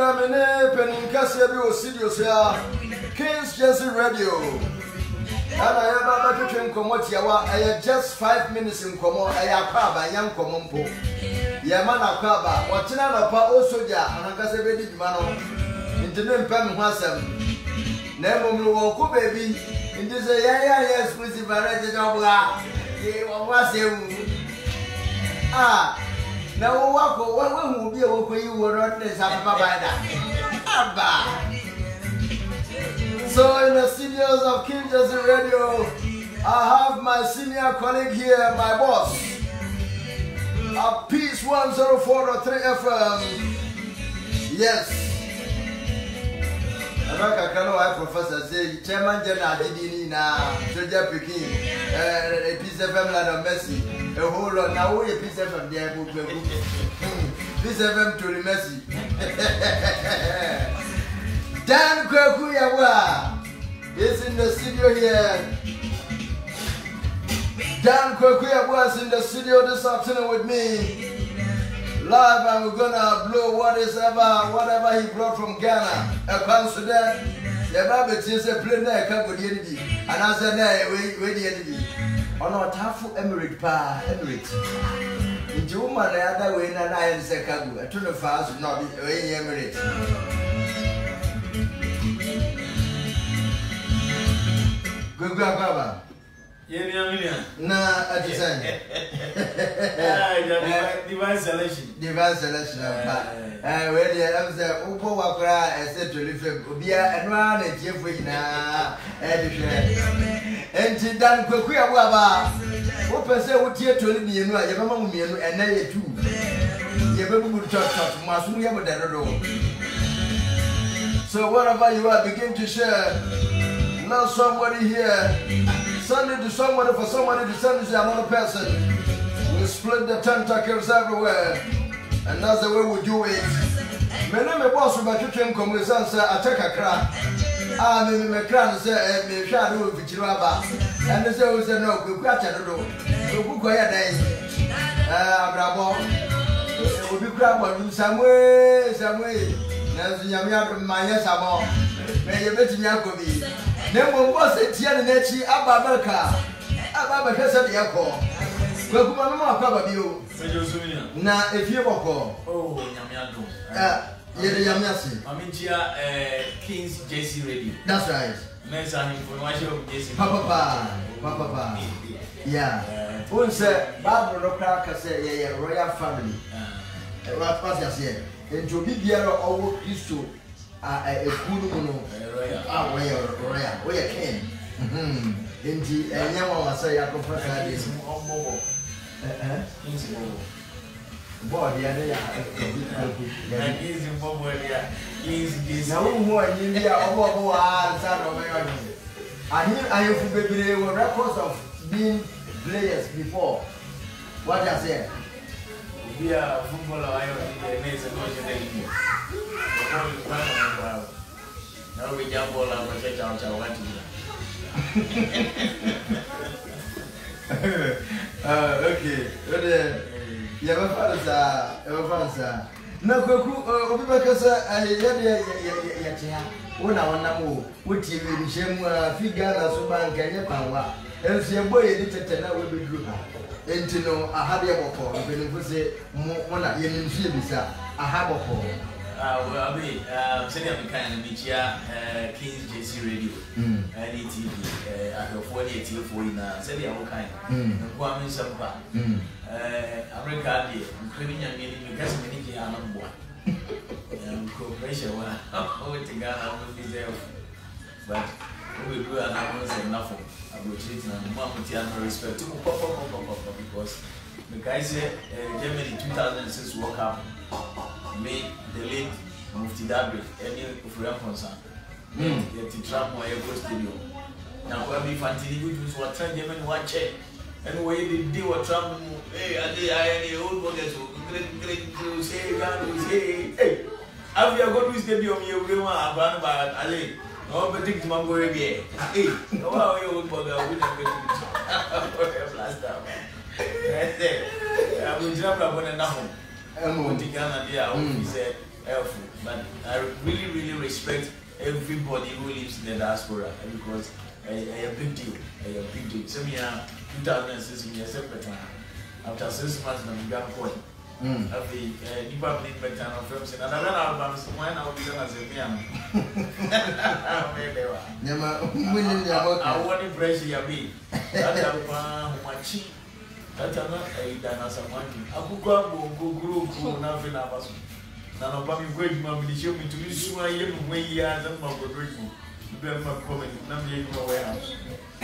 Ramene Penincassia Studios here, King's Jersey Radio. And I have a kitchen Komotiawa. I have just 5 minutes in Komo. I have Kaba, young Komompo. Yamana Kaba, watching out of Pao Soja, and I can say, Mano, into them Pam Hassam. Never will baby. In this yes, exclusive arranged of Ah, now what will be a walk you were not this So in the studios of King Jersey Radio, I have my senior colleague here, my boss, at Peace 104.3 FM. Yes. I can Professor say, Chairman General Didini na Georgia Pekin, a piece of them like Messi, a whole lot now, a piece of them there, piece of them to the Messi. Dan Kwakuyawa is in the studio here. Dan Kwakuyawa is in the studio this afternoon with me. Live, and we're gonna blow whatever he brought from Ghana. A consider the Bible is a plane there, come with the enemy. And I said, wait, the enemy. On our Tafu Emirate Pa, Emirate. In Juma, the other way, and I said, Kabu, a 25 should not be Emirate. Good grandpa. Nah, at the same. Divine selection. Divine selection. Where the other said, Upo Wakra, I said to live Ubia and one and Jeffrey now. And she done Kokuya Waba. What per se would here to live me, and your mamma, and they too. You ever would talk to Masuya with that road. So, whatever you are, begin to share. Now, somebody here. Send it to somebody for somebody to send it to another person. We split the tentacles everywhere. And that's the way we do it. My name is Boss Bakuchem Commission, sir. I take a crack. Ah, me cran say, me shadow of Vichiraba. And they say, no, we catch a door. We go ahead, Bravo. We be crab in some way. Now, Yamia, my yes, I'm all. May you bet Yakobi. Then one was a Tianachi Ababaka. Ababaka said the alcohol. Well, Mamma, probably. Now, if you walk on. Oh, Yamiado. Yamasi. I'm in here, King's JC Radio. That's right. Men's and information of JC. Papa. Yeah. Who said, Barbara Cracka say, yeah, royal family. What was I say? And to be here, all Christo. A Kuno, where you came. Indeed, and Yama say, I prefer this. Boy, the other is in Bobo. Is no more in India or I have baby were records of being players before. What I said. We are footballer. I now we jump all our church out. I want to. Okay. Yeah, my father, no, because when I want to move, what you will shame figure as a man can you power. And see a boy edited and I will be good. And to know a happy before, when you say, one at Yemen Shibisa, a habit for. Well, I sending up the kind of media, King's JC Radio, and ETV, at the 48 for in Sally Okai, Kwame Sampa, America, including a meeting because many are not born. Cooperation, oh, together will be there. But we will do another say nothing. I will treat and Mamma respect to because the guy said, Germany 2006 World Cup. Made the late Mufti Dabri, any Freedom concern. Yet to trap my Echo Studio. Now, when we fancy which was what time Yemen watch it, and where they do what Trump, hey, I the old one that's great say, hey, have you got to stadium you will want to by Ali? No, but take Mango again. Hey, no, how you would bother with a last time. I will jump up on a novel. Ghana, dear, he said, helpful. But I really, really respect everybody who lives in the diaspora because a big deal. A big deal. So, 2006, we accepted after 6 months, we got going. You probably better on films and another album. When I was as a piano, I want to praise you. That's my cheap. That's not a dinosaur monkey. I could go group, nothing of us. None of my great mom will show me to be sure I am way years and my great mom. Then my comment, not yet no warehouse.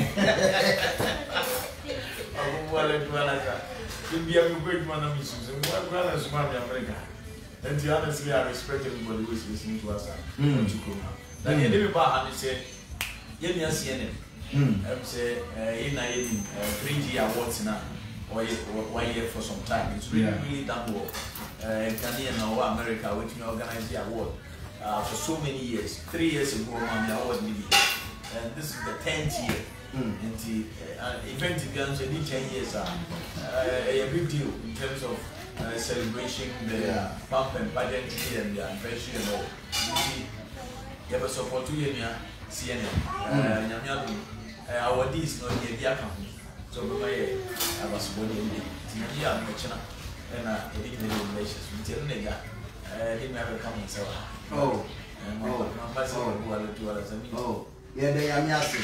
I will let to be a great man of issues and one brother is one America. And to honestly, I respect everybody who is listening to us. Then you live about and said, yes, I'm say, in 3G awards now, or 1 year for some time. It's really, really done well. Canadian or America, which we organize the award for so many years. 3 years ago, the award and this is the 10th year. And the event again, 10 years a big deal in terms of celebration, the pump and identity and the anniversary and all. You have a support to CNN. Our D's not the account. So we may have a support in the China and a big relations. We tell Nega, didn't have a common so. Oh, and my oh, yeah, they are massive.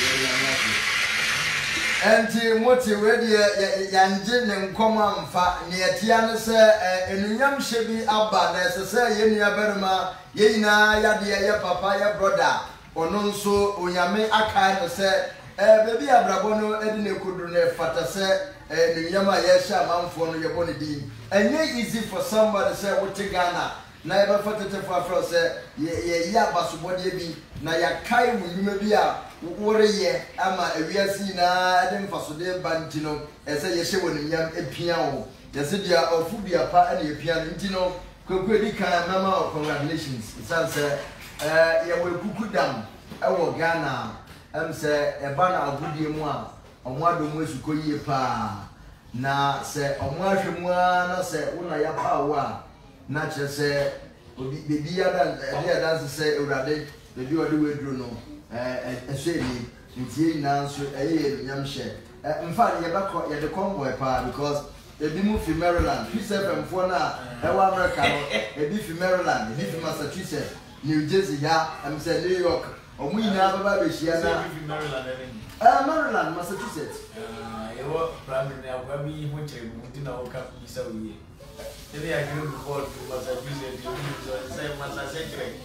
And what you ready, Yanjin and Common Fat near Tiana, sir, and Yam Shebi Abba, as I say, Yenia Berma, Yena, Yadia, Papaya, brother, or non so, Uyame Akai, say, baby Abrabono, Edine Kudune, Fata, say, and Yama Yesha, Mamfon, your bonny beam. And yet easy for somebody, say, what you Ghana. Na eba fatete for say ye ya basubode bi na ya kai mu nyuma bi a wore ye ama awiasi na de mfasode bantino ese ye hye woni nyam epia wo yese dia ofu bia pa na epia no ntino kwakwedi kan mama congratulations sanse ye we kukudam ewo Ghana se eba na agudie mu a omo adomu esuko yie pa na se omo ahwemu na se wona ya pa wo a na chese baby ya dance say urade baby odi wedru no ehweli ntie nyina so nyamhye mfa ye de convoy pa because ebi mu fi Maryland fi FM fo na ewa America no ebi fi Maryland ebi fi Massachusetts New Jersey ya am say New York omu nyina baba be hia na fi Maryland Maryland Massachusetts ewo primary agwa bi ho chere mu ti na wo ka bisa wiye. Today I grew before to Massachusetts, you say Massachusetts.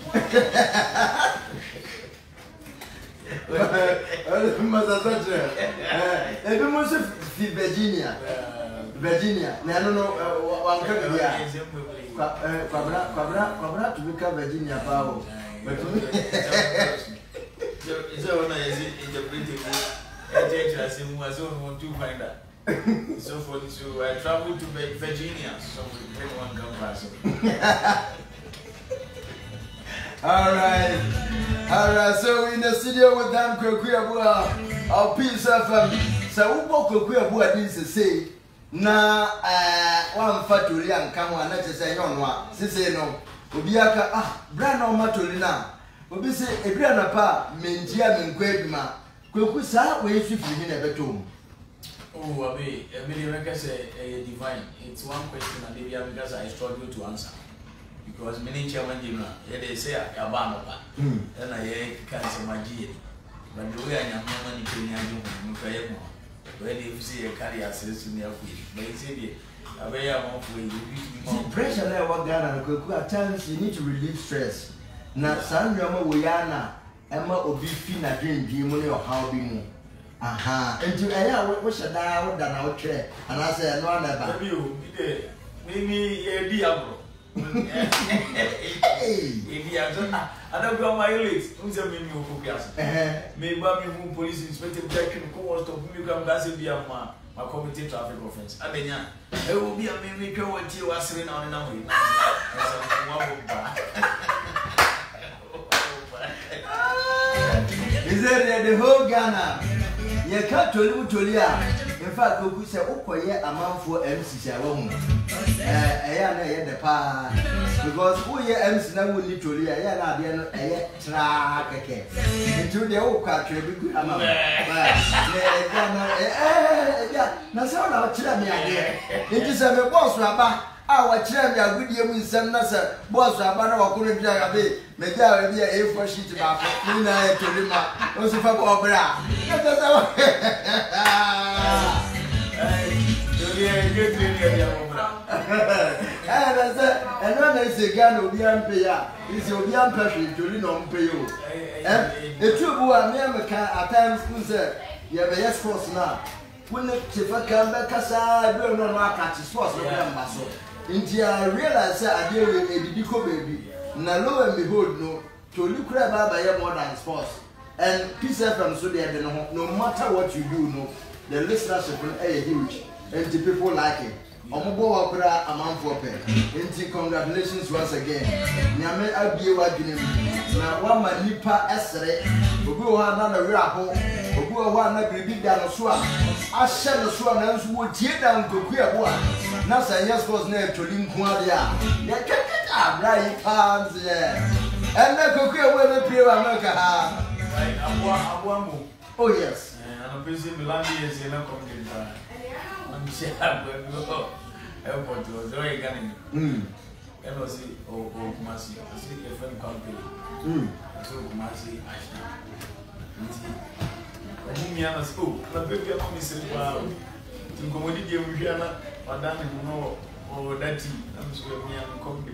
Massachusetts. Ebi mo se fi Virginia. Virginia. Na no no wan ka bia. Kwabra to be Virginia pa o. But so when I in the British I say we want to find out. So for so I traveled to Virginia, so everyone come pass. All right. So in the studio with Dan Kwekuabua, our Peace FM. So Ubo Kwekuabua didn't say na one factory and come on, not to say no, say no. Obiaka brand on matolina. Obi say a brand pa mentia menkwedma. Kwekusa we should be in a bedroom. Oh, Abe, I say divine. It's one question, and maybe because I struggle to answer. Because many chairman, they say Abanopa, then I can't say my G. But the way I am money to Niagara, where they see a carrier access in their feet. They say, Abe, I'm off with you. Pressure there, what Ghana, at times you need to relieve stress. Now, Sandra Wayana, Emma Obi na dream, money or how be more. Aha, and what should I have done out there? And I said, no, never. Maybe a diablo. I don't go my legs. Who's a menu of gas? Maybe I'm police inspector Jack and co host of Mukam Gassibia, my committee traffic offense. I mean, it will be a mimic what you are saying on an way. Is there the whole Ghana? You can't tell you to Lia. In in fact Goku say okoye amanfo MC say wa hu eya na ye de pa because who ye MC na wo ni tori eya na ade no eye tra keke ntu de wo kwa twa bi gu ama na say na kira me ade nti say me boss aba wa kira me agudie mu nsem na say boss aba na wakono bia ga be me ja we bia A4 sheet ba ko ni na e tori ma o so fa ko bra nti and when I say Ghana, Obian Paya, is Obian Passion, Jolino Payo. The true one, at times, who said, you have a yes force now. When the Tifa come back, I don't know my catches force of them, muscle. Until I realize I deal with a Didico baby. Now, lo and behold, no, to look crab by more than sports. And peace from so they no matter what you do, no, the listenership will be huge. And the people like it. Omobo wakura amanfo pe. Enti congratulations once again. Nyame abie wadwene mu. Na wa manipa esere. Obi o ha na na wira ho. Obi o ha na bibi da no so a. Ahye no so na nso wo tie da nkoku ebo a. Na sa yes course na etoli nku ade a. Ye keketa abrai fans ye. Enne koku ebo na pie wa America ha. Abua mo. Oh yes. And I'm busy Milandi is in a community. I'm saying I'm going to go. Airport was very gunning. And was it or Kumasi? I see a friend company. I saw Kumasi. I think me on school. The baby of Miss Wow. To go with the Mugiana, or done in no or that tea. I'm sure me and company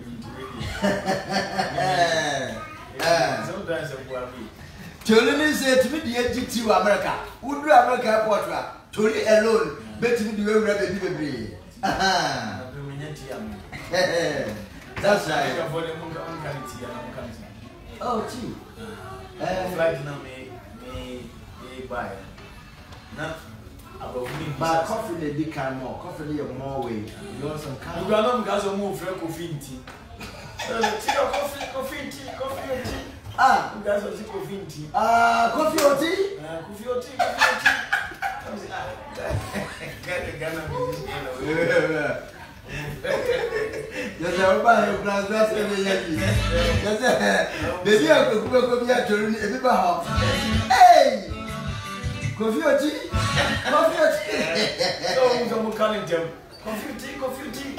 to sometimes I'm worried. Tolini said to me the AGT America. Would do America airport? Toli alone. Bet me the way we baby. That's right. Oh, gee. Flight now may buy. Now, but coffee the big kind more. Coffee the more way. You want some kind? You got guys who move for coffee tea. Coffee tea. Ah, you guys are coffee tea. Coffee or tea? Coffee or tea. Yes, everybody plans that's every year. Yes, baby, I could be at your house. Hey, coffee or tea? Coffee or tea? No, I'm calling them. Coffee tea.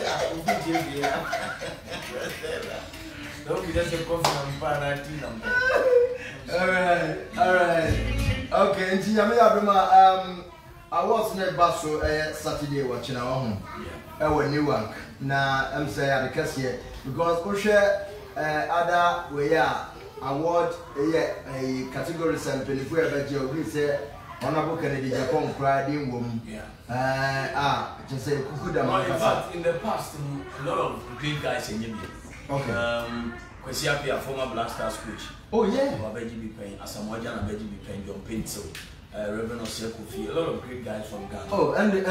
Don't be just a coffee and tea number. All right. Okay, and see, I was not basso Saturday watching our home. Our new one. Now, I'm saying I because here because we share other way award a category sample if we ever do say honorable Kennedy Japan crying woman. Just say Kukuda. In fact, in the past, a lot of great guys in Libya. Okay. Kwesiapia, former Black Stars coach. Oh yeah. Babeji be paying Asamoah and Babeji be paying John Pencil, Reverend Osekofi, a lot of great guys from Ghana. Oh, and the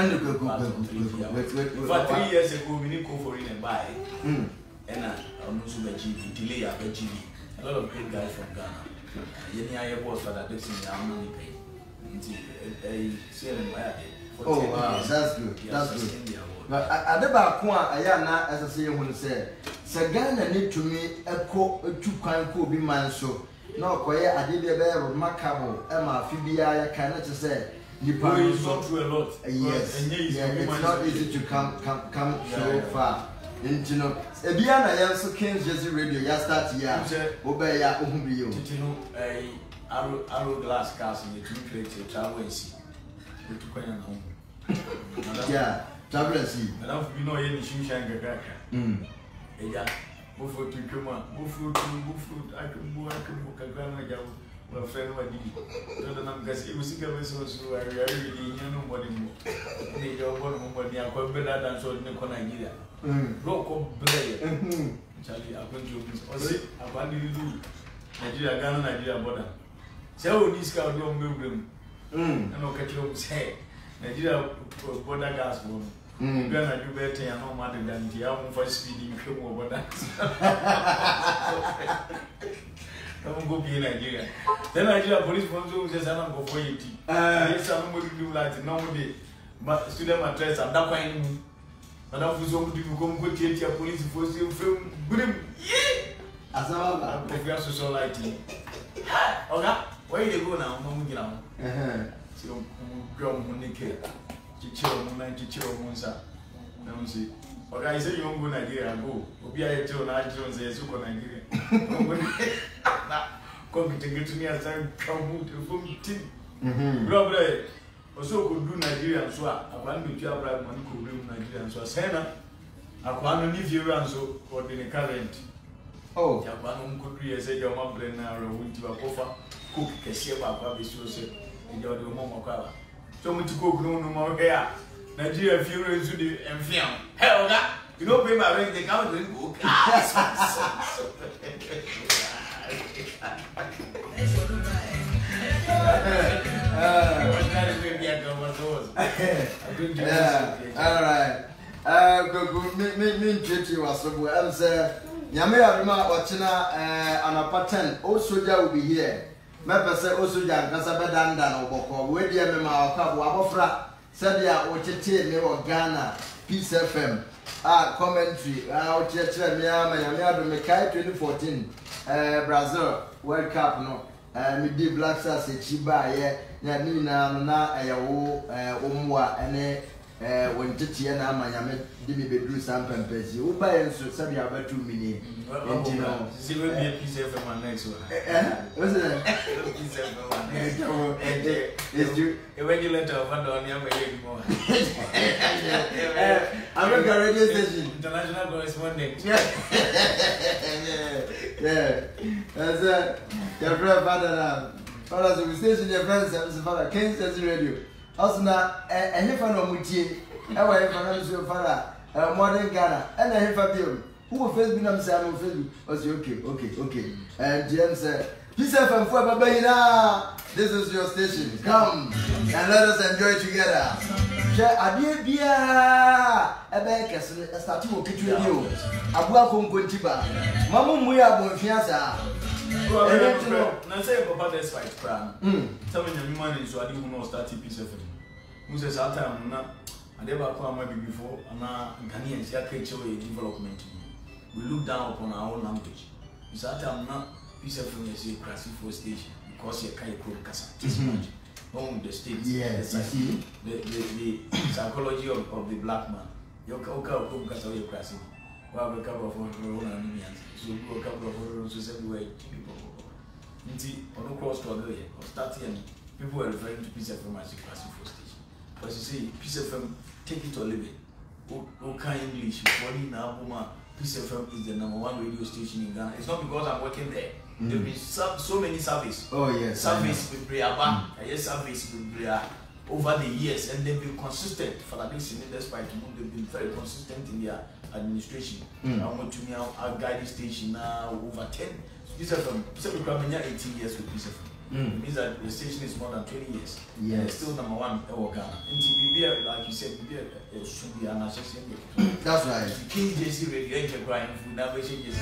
for 3 years ago, we didn't go for it and buy. And I'm also Beji, delay a Beji. A lot of great guys from Ghana. Yeni I was for that person, I'm only paying. Oh wow, that's good. That's good. But I never qua a yana as I say when say Sagana need to me a co 2 could be man so no quite I did a very remarkable Emma Fibia cannot say you probably not through a lot. Yes, it's not easy to come so far. Into no Ebiana Yanso King's Jersey Radio, ya start here, obey ya Umbio. Did you know a arrow glass castle in the 2 plates of travel and see? Home. Yeah. Tablet. And I've been no any shoe shine a cracker. Yeah, move to Kuma, move I can book a grandma. Well, friend, what did you? Because it was a so I really nobody more. They don't want nobody. I got better than so in the Nigeria. Rock of Blair. Charlie, I'm going to say, I want you to do Nigeria, Ghana, Nigeria border. So this guy don't move them. I know catch up say Nigeria border gas one. Ghana do better and no matter than the album for speeding come over that. Don't go be in Nigeria. Then Nigeria police comes to say, I'm going for 80. Yes, I'm going to do like nowadays. student mattress and that kind and I was going to go to police for some film. As I prefer society. Okay, where you go now? No, you know. So, grown Munike, Chicho, Chicho, Munsa. No, see. Okay, I say you won't go Nigeria, go. Obi I tell Nigerians, they so Nigeria. Come to get to me as I come to phone team. Brother, also could do Nigeria and so I want to tell Brad Money could do Nigeria and so Sena. I want to leave you and so for the current. Oh, Yapan could be as a young man now, went to a coffer, cook, cashier, Papa, be so said, and you're the Momoka. So much to cook, no more hair. Nigeria, furious to the and film. Hell, you know, pay my rent, they can't drink book. Alright. Me treat you as well. Say, Yame Arima Ochina and a pattern. O soldier will be here. Member say O soldier, Casabadan Dan Oboko, where the Mema Wabofra, Sadia Ochete, me or Ghana, Peace FM, commentary, Ochete, Yame Mekai 2014, Brazil, World Cup, no. Me di Black Stars Chiba, yeah, Nina, na, Umwa, and when Titia and Mayame did me do some pampers, you buy and so some about 2 million. See, will be a piece of my next one. Wasn't it? It's due a regulator of Andonia anymore. I'm not a radio station. International correspondent. Yeah. That's your friend, Father, we station your friends, Father, Kansas Radio. Also, now, and if I know Muti, I will have your father, modern Ghana, and I have a bill. Who will face me? I'm saying, Facebook. Was okay. And James said, Peace FM for Babayina. This is your station. Come and let us enjoy together. Share a dear beer. A baker, a statue of Kitty Radio. A welcome Kuntiba. Mamma, we are born fiasa. Now say Papa, that's right, Pram. Tell me your money so I didn't know start Peace FM. Who says that time, I never come maybe before, and Ghanaians here create development. We look down upon our own language. It's that time not Peace FM is a classic for station because you can't call Casa. Home the states. Yes, the psychology of the black man. Your cocoa Casa or your classic. Well, a couple of Romanians. So a couple of Romans everywhere. On the cross struggle here, or starting people were referring to Peace FM as a classic for station. Because you see, Peace FM, take it or leave it. Okay, English, funny now, Peace FM is the #1 radio station in Ghana. It's not because I'm working there. There have been so many services. Oh, yes. Service with Briaba, service with Bria over the years, and they've been consistent for the next despite they've been very consistent in their administration. I want to me our guiding station now over 10. Peace FM, so we come 18 years with Peace FM. It means that the station is more than 20 years. Yes. It's still #1 in Ghana. And like you said, should be an association. That's right. King JC Radio, you're crying food, never changes.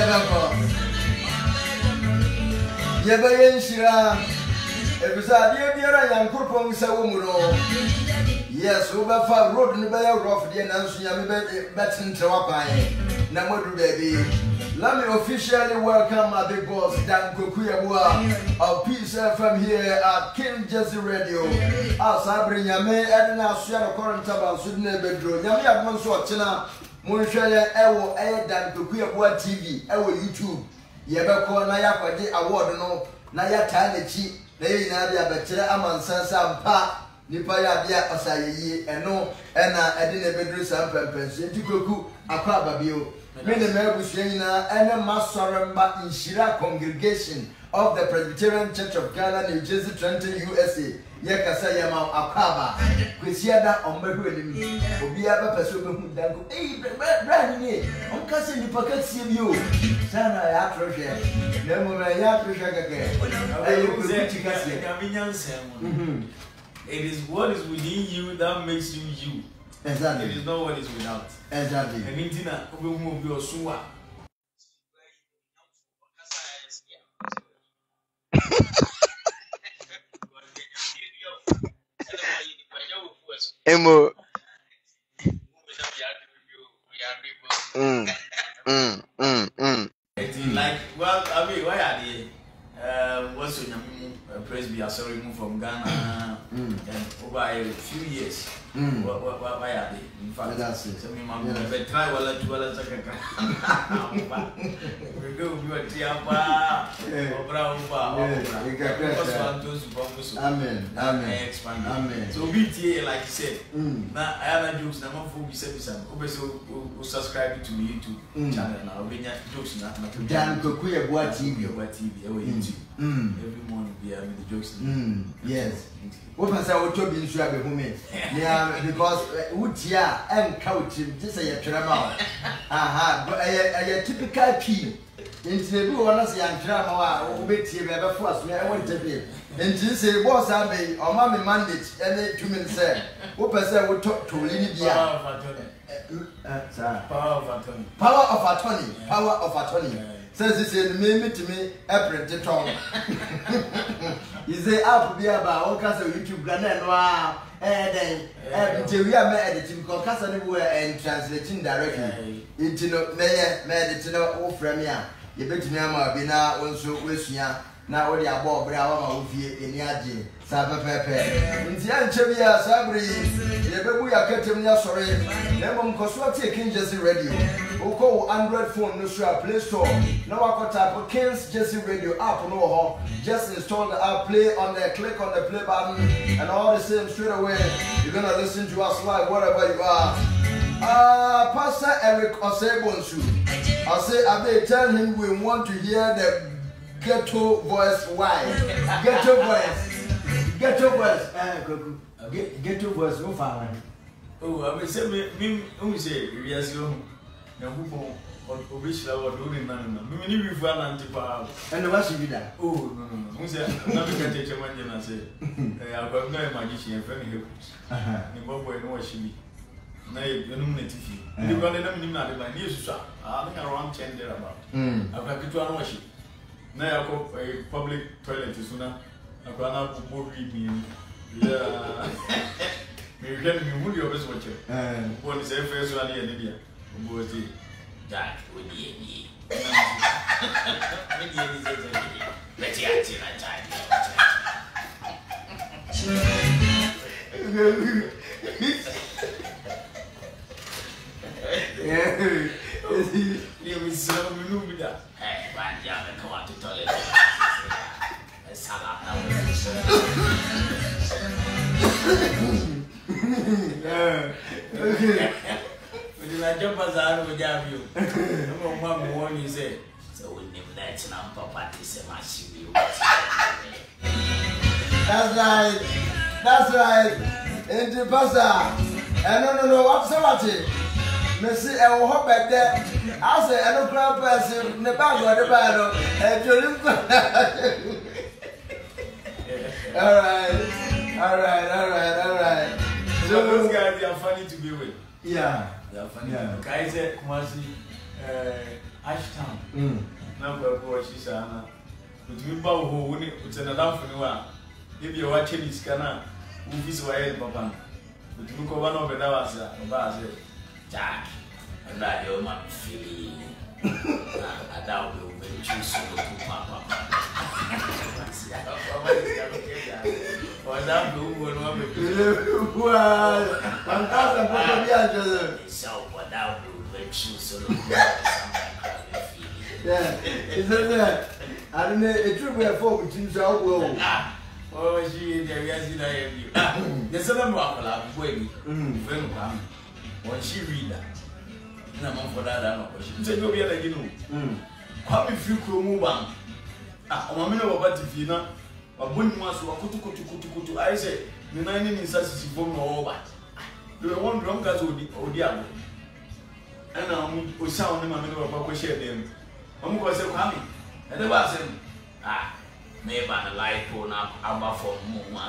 Yeah, Shira. If it's a dear young Kurpong Sawumuno. Yes, over far road in the Bay of the announcement, Batten Tawapai. Namodu baby. Let me officially welcome my big boss, Dan Kokuyabua of Peace FM here at King Jesse Radio. As I bring Yame, Edna Suya, current about Sydney Bedroom. Yame at Monswatchina, Monshaya, Ewo, Dan Kokuyabua TV, Ewo YouTube. Yabako Naya Award, no, Naya Tanachi, Nadia Bachelor Amansa Pa. Nipa ya bia osayeyi eno ena edine bedru sampa pension tikoku akwa babio me ne mabusu nyina ena masoremba inshira congregation of the Presbyterian Church of Ghana, New Jersey, Trenton, USA. Yakasa yama akwaba kwesiada ombehu enimi obi aba peso behu dango brand ni onkase nipa kasie bi o sana ya trohwe na mo ya trohwe keke ayi ko kasie. It is what is within you that makes you you. Exactly. It is not what is without. Exactly. And intina obehu obi osuwa. Emo. Like, well, I mean, why are they? What's your name? Presby, sorry, moved from Ghana and over a few years. Why are they? In fact, that's it. So, me, try while I do a second. We go, you are Tiapa, or Brown, Amen. Amen. Expand. Amen. So, BTA, like you said, now I have jokes, and I'm not for service. Obviously, subscribe to me YouTube channel now. We have jokes now. Dan Kokuya Boa TV. YouTube. Every morning we have the jokes. Yes. What was I would be sure of me? Yeah, because Utia and couch, just a drama. Aha, but a typical key. Into the blue one as young drama, or wait here ever first, I want to be. And to say, boss, I may, or mammy mandate, and then 2 minutes say, what was I would talk to Lydia? Power of attorney. Says this in me to me, April to tongue. You say, I'll be about all kinds of YouTube Granada, and then until we are editing, because anywhere and translating directly into no mayor, medicine or premier. You bet me, I'm be now also with you. Now, what you are about Brava with you in Yaji, Saba Pepe. In the Anchevia, Sabri, we are getting your sorry. Never Coswati King Jesse Radio. Who call Android phone, no sure, Play Store. No, I type of King's Jesse Radio app, no, just install the app, play on there, click on the play button, and all the same straight away. You're gonna listen to us live, wherever you are. Pastor Eric Osebonsu. I say, I may tell him we want to hear the ghetto voice. Why? Ghetto voice. Ghetto voice. No far. Oh, I will say, me say, yes, you know, Obisha or doing none. Many before Antipa. And what should be that? Oh, no. Who said, nothing can take a man and say, I've got no magician and friendly help. In what way, no, she be. Nay, you know, native. You got them not my news, sir. I think around 10 there about. I've got to worship. Now I go a public toilet sooner. I've gone out to board reading. Yeah. You can be moody of his watcher. What is a first one in India? Jack would be you will serve me with that. Hey, one young and come out to toilet. A salad. Okay. I jump as I would have you. One more you say. So we name that and Papa to say my shoe. That's right. And the pastor. And no, what's the matter? Messi, I will hop back there. I say, I don't grab person in the bag or the battle. And you all right. So those guys, they are funny to be with. Yeah. They are funny. Guys, Kumasi, Ashtown. Number of watches, Anna. But we bow who win it with another for you. If you're watching this canal, who is why Papa. But look over one of the hours, Jack, and that your man feeling. I doubt you will choose to Papa. Was that blue one? I'm not so without you will choose to yeah, isn't that? I don't know, it should be a folk to choose out. Oh, she is the reason I am you. There's a lot of waiting. When she read that, no more for that, I know. She said, "Go be like you know." How if you could move on? I'm a man of what if you know. A woman was kutu. I say, the 9 in such from over. You want drunk as Odiabo. And I'm with sound in my middle of Papa share them. I'm going to say, coming. And the was him. Maybe a light phone up about for more.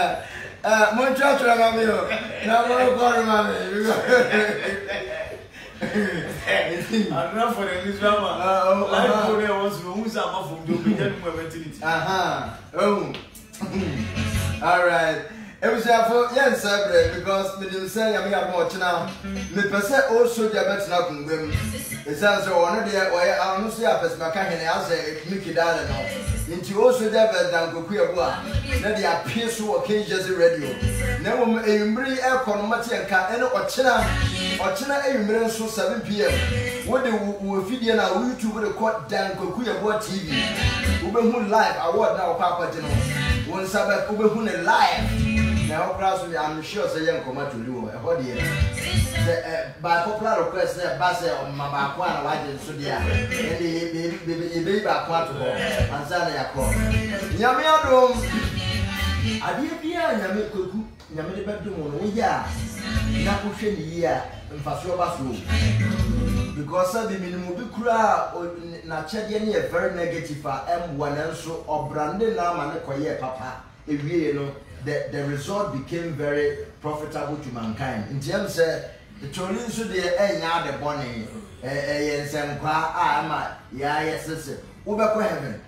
Mon church, Mammy. Now, I'm not for the drama. Life for there was who's up from the mentality. Oh. All right. It was for yes, because we didn't say I have much now. The person also the better not in them. It sounds so on the way. I don't see a person. I can't say Mickey Darling. Into also the better than Kuya. Now they appear so occasions radio. Now, a bring air conmati and can or China a million so 7 p.m. What they will feed you now, YouTube with a court down Kuya TV. Uber live award now, Papa General. One Sabbath Uber live. Now, I'm sure say young come to you. What do you by popular request, Bassett or Mamma Kwana, white and Sudia, and the baby back to her, and Zania call. Yamiadum, I did be a Yammy bedroom, we are not pushing here in Fasoba's room. Because of the minimum crowd or Nachadian, very negative for M1 and so or Brandon Lam and Papa, if you know. The result became very profitable to mankind. In terms of the Cholin should be a the bonnie, a some qua, yes, Uber heaven.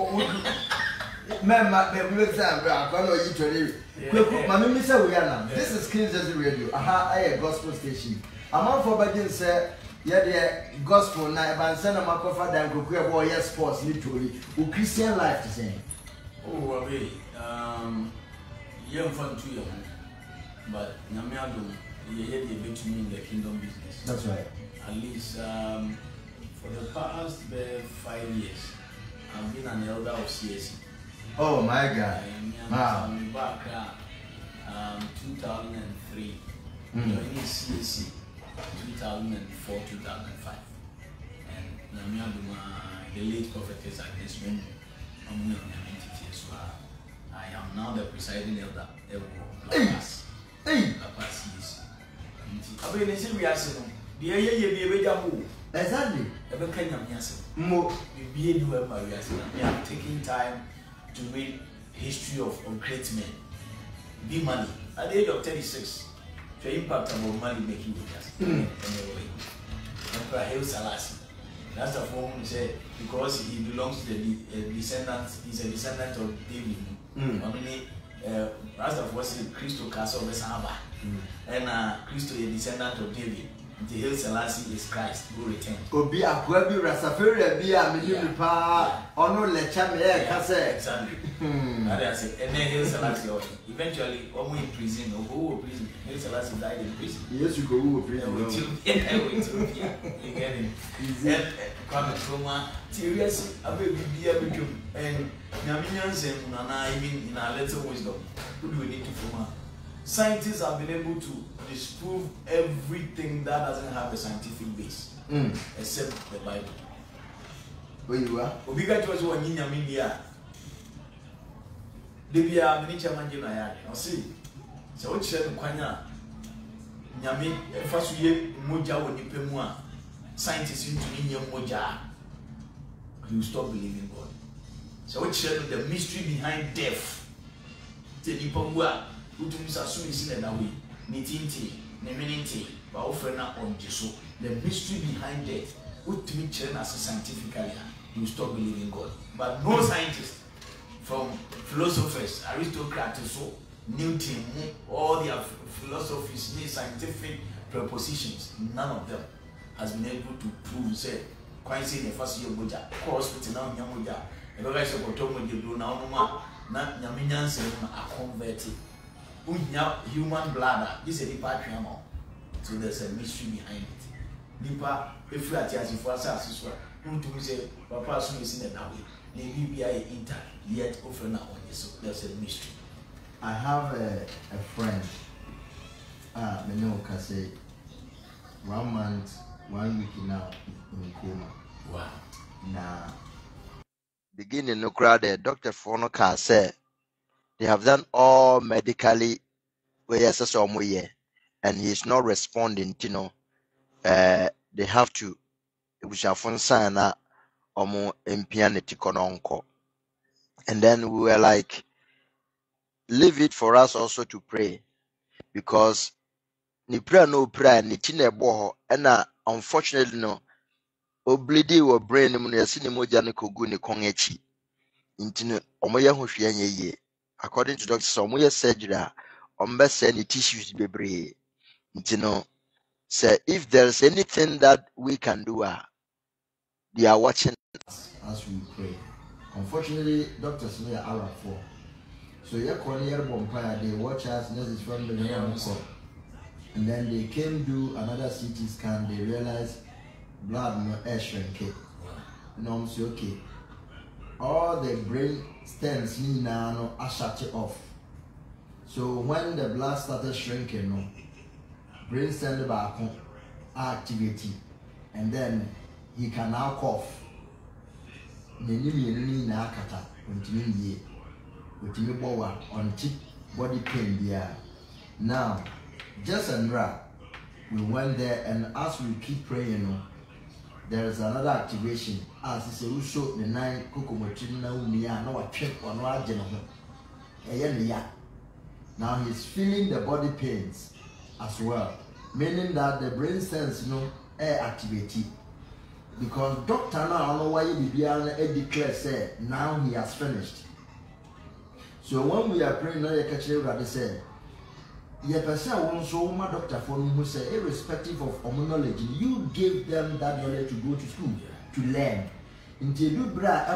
Man, we example, I'm going to eat. Mammy, Mr. Wiana, this is King's Radio, a gospel station. I'm on for Bagin, sir. Yeah, the gospel night, but send a Macofa than Kuka boy, yes, sports, literally, who Christian life to say. Oh, okay. Young fun to you, but Namiado, you had a bit to me in the kingdom business. That's right. At least for the past 5 years, I've been an elder of CSC. Oh my God! Wow. I'm back 2003, joining CSC 2004, 2005, and Namiado, the late prophetess against me. I am now the presiding elder. Papas, yes. I mean, we are saying, the air Exactly. More be we are taking time to read history of great men. Be money at the age of 36. The impact of money making with us. Emperor Haile Selassie. That's the form who said because he belongs to the descendants. He's a descendant of David. I mean, as of what said Christo Castle Besaba, and Christo is a descendant of David. The Haile Selassie is Christ who returned. Obi Akwabi Rasafari be a million pa ono lecha me kase. Exactly. I say, and then Haile Selassie eventually almost in prison or go to prison. Haile Selassie died in prison. Yes, you go to prison. You get him. And Kwame Nkrumah, seriously, I will be able to. And Namians and Nana, even in our little wisdom, who do we need to form? Scientists have been able to disprove everything that doesn't have a scientific base, except the Bible. Where you are? Obiga was one in Yaminia. Libya, miniature manjina. I'll see. So, what said Quanya Yami, first year, Moja or Nipemua. Scientists into Ninya Moja. You stop believing God. So, what said the mystery behind death? The Nipamua. The mystery behind death, what me as scientifically, you stop believing God. But no scientist, from philosophers, aristocrats, so Newton, all their philosophies, scientific propositions, none of them has been able to prove. Say, quite say the first year Boja, hospital now Yamuja, and the guys of Potomo, you do now, not Yaminians are converted. Human bladder, this is a department. So there's a mystery behind it. Nipa, if you are just for us as well, who say, Papa soon is in that way. Maybe we are intact, yet often on this. So there's a mystery. I have a friend, Meno can say 1 month, 1 week now in coma. Wow. Now, beginning no crowd, Dr. Fono can say. They have done all medically and he's not responding, you know. They have to and then we were like, leave it for us also to pray because ni prayer no prayer ni chine boho and unfortunately no oblidi wo brain mu no yesi ne moja ne kogu ne kon achi ntino omoye ho hwe anya ye according to doctors omoye surgery ombese ne tissues bebre ntino say if there's anything that we can do they are watching as we pray. Unfortunately, doctors know our for. So you're calling your bonfire, they watch us, nurses from the and then they came do another CT scan, they realized blood no air shrinkage. No, say okay. All the brain stems now are shut off. So when the blood started shrinking, no, brain stem back activity, and then he can now cough. On tip body pain there. Now, just and right, we went there, and as we keep praying, there is another activation. As he said, we show the 9 Kokomochina Umia, no, a check on now he's feeling the body pains as well, meaning that the brain cells, air activity. Because doctor now, I don't know why you declare say now he has finished. So when we are praying, now you catch everybody say, "Yeah, person won't show my doctor for me who say, irrespective of knowledge, you give them that knowledge to go to school to learn. Until you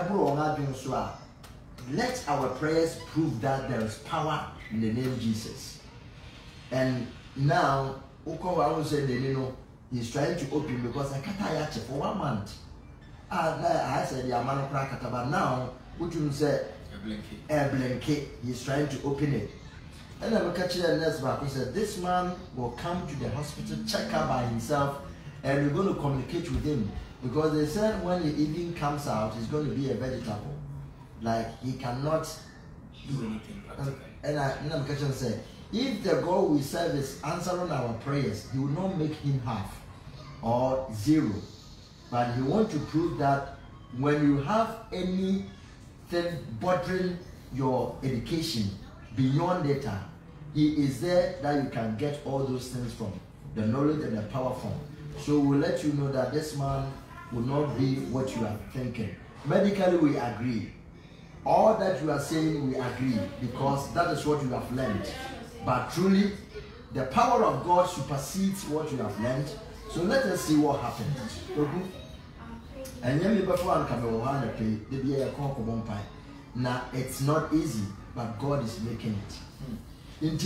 let our prayers prove that there is power in the name of Jesus." And now, I will say, he's trying to open because I can't catch for 1 month. I said, yeah, man, but now, what you say, a blanket, he's trying to open it. And I'm catching the next back who said, this man will come to the hospital, check out by himself, and we're going to communicate with him. Because they said when he even comes out, he's going to be a vegetable. Like, he cannot do anything. And I'm catching say, if the God we serve is answering our prayers, he will not make him half or zero. But he wants to prove that when you have anything bothering your education beyond data, he is there that you can get all those things from, the knowledge and the power from. So we'll let you know that this man will not be what you are thinking. Medically, we agree. All that you are saying, we agree, because that is what you have learned. But truly, the power of God supersedes what you have learned. So let us see what happens. And now it's not easy, but God is making it.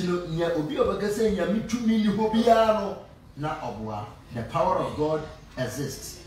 The power of God exists.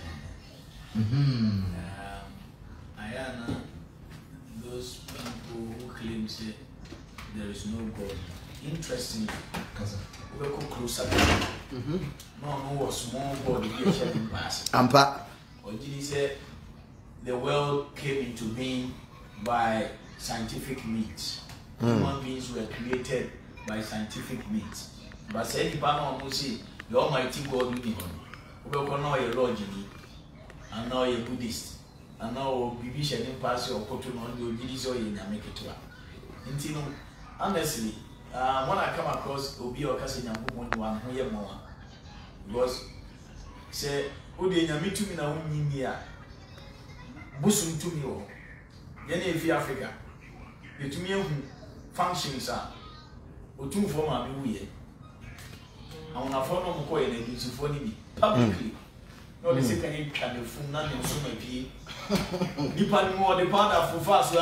Those people who claim say there is no God. Interestingly, we go closer. No small God in past. Or did he say the world came into being by scientific means? Human beings were created by scientific means. But say the Bible will say the Almighty God will be on. We will know a Lord, and now a Buddhist, and now Bibi shedding pass or put on the Ogilis or in America. Honestly, when I come across Obi or Cassian one here more, because say, Odi Yami to me now, Nimia Busum to me, Yenny Africa. The to me functions are Otum for my way. I want to follow McCoy and use for me publicly. No, the second can be from none and so maybe. Depending more the part of fast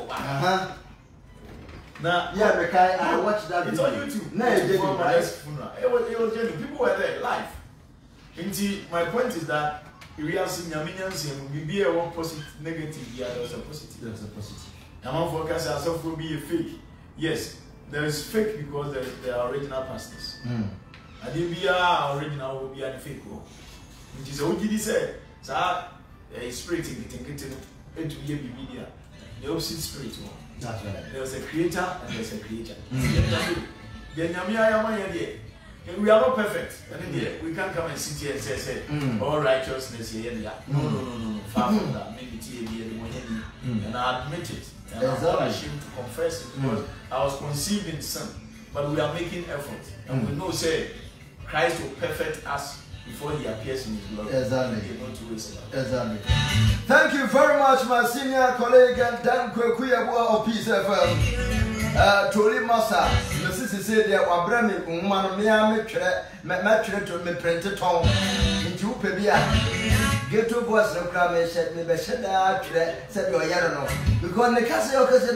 now, yeah, I watched that. It's on YouTube. No, it was just people were there live. My point is that we are seeing Yaminians and be a one positive, negative. Yeah, there's a positive. There's a positive. I'm on focus ourselves will be a fake. Yes, there is fake because there are original pastors. And if we are original, will be a fake. Which is what he said. So, a spirit in it to be a media. The opposite spirit. That's right. There's a creator and there's a creature. We are not perfect. We can't come and sit here and say, all righteousness here. No. Far from that. Maybe and I admit it. And I'm not ashamed to confess it because I was conceived in sin. But we are making effort. And we know, say, Christ will perfect us before he appears in his glory. Exactly. Not to waste about Exactly. Thank you very much, my senior colleague and Dan Kwekuyabua of Peace FM. Tori Masa, Mrs. said there were Bremi, Umman, Match to me printed home into Pebia. Get to boys, no crime, said me, said you are Yarano. Because the castle cousin.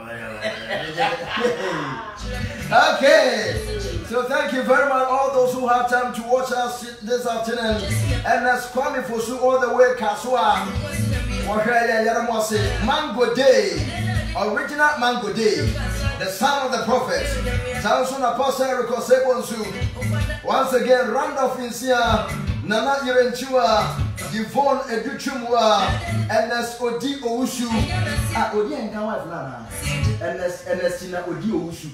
Okay, so thank you very much, all those who have time to watch us this afternoon. And that's Kwame Fosu all the way Kasua. Mango Day, original Mango Day, the son of the prophet. Samson Apostle Rikosebonsu. Once again, Randolph Insia, Nana Irenchua, Yvonne Educhumwa, Ernest Odi Oushu. Odi and Kawa, Ernest Odi Oushu.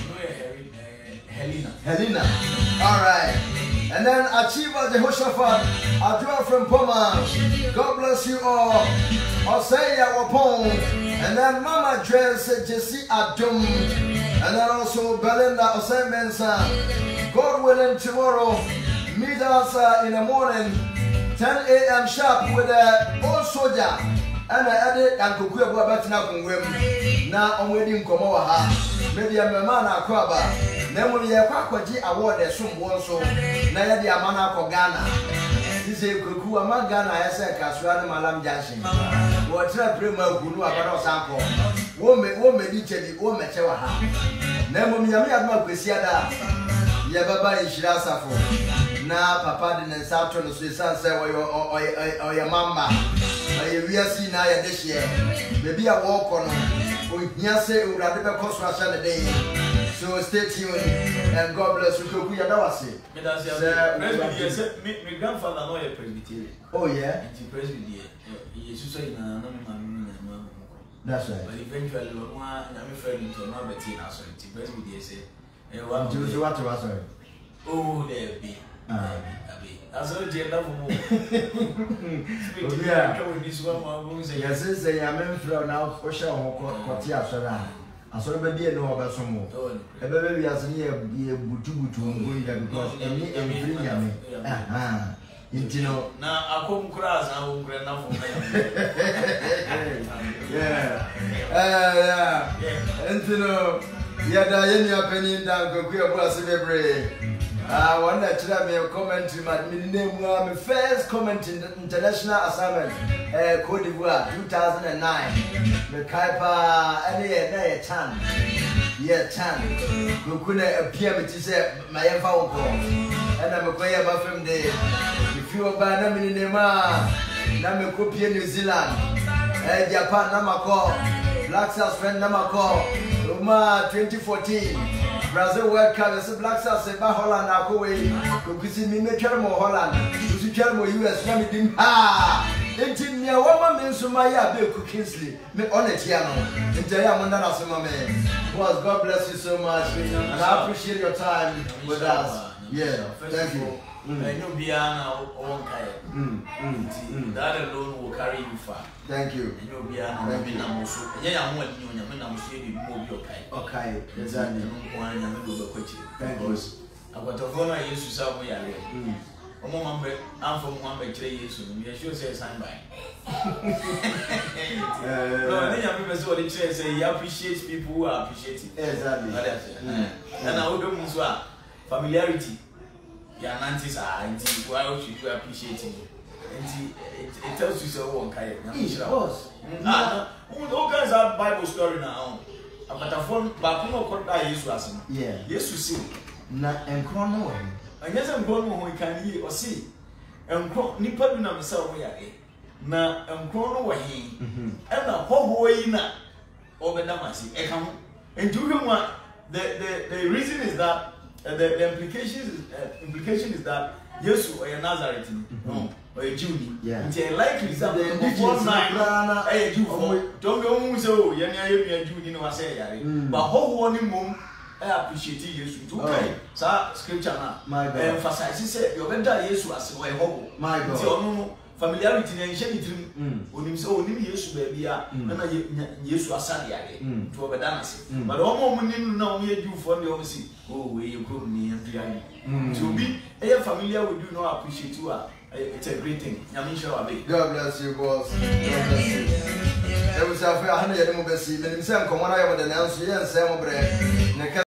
Helena. All right. And then Achieva Jehoshaphat, Adua from Poma. God bless you all. Osaya Wapong. And then Mama Dress, Jesse Adum. And then also Belinda Osay Mensa. God willing, tomorrow, meet us in the morning, 10 a.m. sharp with the old soldier. And I added and Kukuya Batina Kungwem. Now I'm waiting Komoa. Maybe I'm a man Akwaba. Nemu ya Kwaji award the sum one so. Naya the Amana Kogana. This is Kuku Amagana, I said Kasuan Malam Janshin. What a prima Gunu about Sample. Woman, literally, woman, Chewaha. Nemu Yami Adma Yababa is Shirasafo. Now, Papa didn't Saturn, Susan said, or your mamma. We are seeing now this year. Maybe I walk on. Yase Uradiba Koswasha the day. So stay tuned and God bless you. Kuya Dawasi. My grandfather know a Presbyterian. Oh yeah? Presbyterian. That's right. But eventually, I'm afraid to know the teen as well. Presbyterian say, what sorry? Oh, there be. As a dear love. Yes, say I'm in for now for sure. What you are. I saw baby and no other some more. A baby has near be a butu because any bring me. You know, now I come cross, I will grant enough for yeah. And you know, Diana penny down, go queer was a I want to tell me a comment to my name. My first comment in the international assignment, Cote d'Ivoire, 2009. The Kaipa, any Chan. Yeah, Chan. Who couldn't appear to say my phone call. And I'm a quay about from there. If you are by Namini Nema, Namikopi, New Zealand, Japan, Namako, Black Stars friend Namako, Roma 2014. Brazil World Cup, as Black Stars, Holland, Akaway, Kukusi, Mimekermo, Holland, Kusikermo, US, Namidin. Ah! 18 year woman means Sumaya Bill Kingsley, me on it, Yano, in Jayamanda Sumame. Was God bless you so much, and I appreciate your time with us. Yeah, thank you. And you'll be on that alone will carry you far. Thank you. And you'll be on okay, exactly. Thank you. I've got a phone I used to sell me. I'm from one by 3 years soon. You should say sign by. No, I think I'm people what say he appreciates people who are appreciating. Exactly. And I would do familiarity. Your aunties are aunties. Why should you appreciate him? It tells you so one kind. Of course. All guys have Bible story now. But a phone, but no call that Jesus. Yeah. Yes, you see. Na and chrono. And yes, I'm going who can hear or see. And Nipper in himself, we are na and chrono way. And a whole way na over Damasi. And to him, the reason is that the implication is that yes, or a Nazareth, no, or a Jew. Yeah. It's a likely that the indigenous man, a Jew. Don't go so, Yana, Jew, you know, I say, but whole warning moon. I appreciate you to scripture now. My God. Emphasize, he said, you're better, yes, as a whole. My God. familiarity na nhye ni trim onim se onim Yesu ba bia na Yesu asade yare to obeda na se but omo nim na omo ye Jewfo de omo si oh we you come ni aduane to be familiar with you no appreciate you it's a great thing. God bless you, boss. God bless you. There was a 100 year old, but see, when you say, come on, I have the answer, yes, I'm a bread.